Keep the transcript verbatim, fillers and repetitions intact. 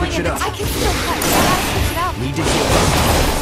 switch it up. I can still cut. I gotta switch it out. Need to heal up.